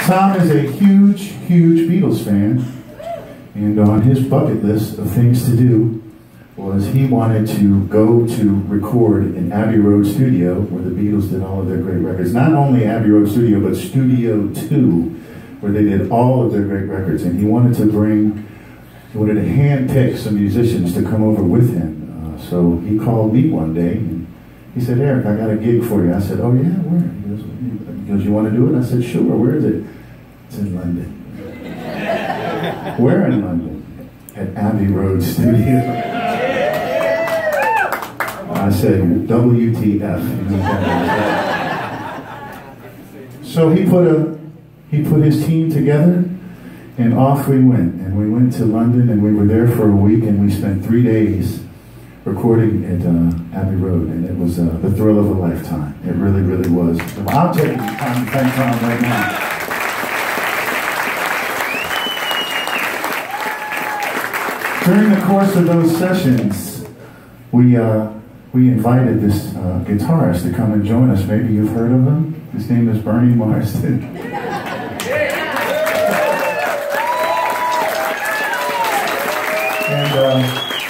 Tom is a huge, huge Beatles fan, and on his bucket list of things to do was he wanted to go to record in Abbey Road Studio, where the Beatles did all of their great records. Not only Abbey Road Studio, but Studio 2, where they did all of their great records. And he wanted to hand-pick some musicians to come over with him. So he called me one day, and he said, "Eric, I got a gig for you." I said, "Oh yeah, where?" He goes, "You want to do it?" I said, "Sure, where is it?" "It's in London." "Where in London?" "At Abbey Road Studio." I said, WTF. So he put his team together, and off we went. And we went to London, and we were there for a week, and we spent 3 days recording at Abbey Road, and it was the thrill of a lifetime. It really, really was. So I'll take the time to thank Tom right now. During the course of those sessions, we invited this guitarist to come and join us. Maybe you've heard of him. His name is Bernie Marsden. And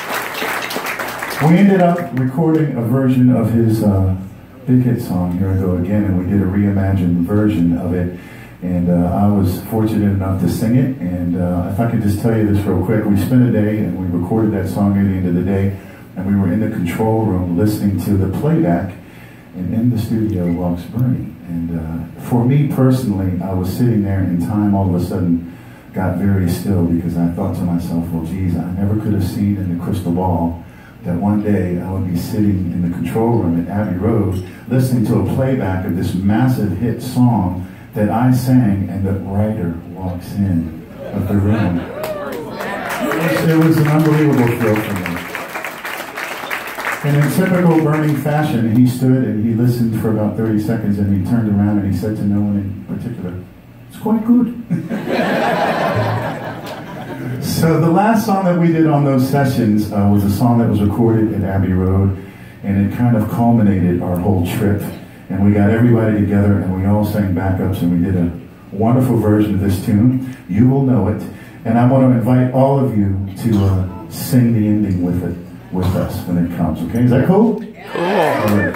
we ended up recording a version of his big hit song, "Here I Go Again," and we did a reimagined version of it. And I was fortunate enough to sing it. And if I could just tell you this real quick, we spent a day and we recorded that song at the end of the day. And we were in the control room listening to the playback, and in the studio walks Bernie. And for me personally, I was sitting there, and time all of a sudden got very still, because I thought to myself, well, geez, I never could have seen in the crystal ball that one day I would be sitting in the control room at Abbey Road listening to a playback of this massive hit song that I sang, and the writer walks in of the room. It was an unbelievable thrill for me. And in typical Bernie fashion, he stood and he listened for about 30 seconds, and he turned around and he said to no one in particular, "It's quite good." So the last song that we did on those sessions was a song that was recorded at Abbey Road, and it kind of culminated our whole trip. And we got everybody together, and we all sang backups, and we did a wonderful version of this tune. You will know it. And I want to invite all of you to sing the ending with us when it comes. Okay, is that cool? Cool. All right.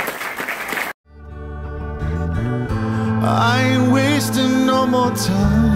I ain't wasting no more time.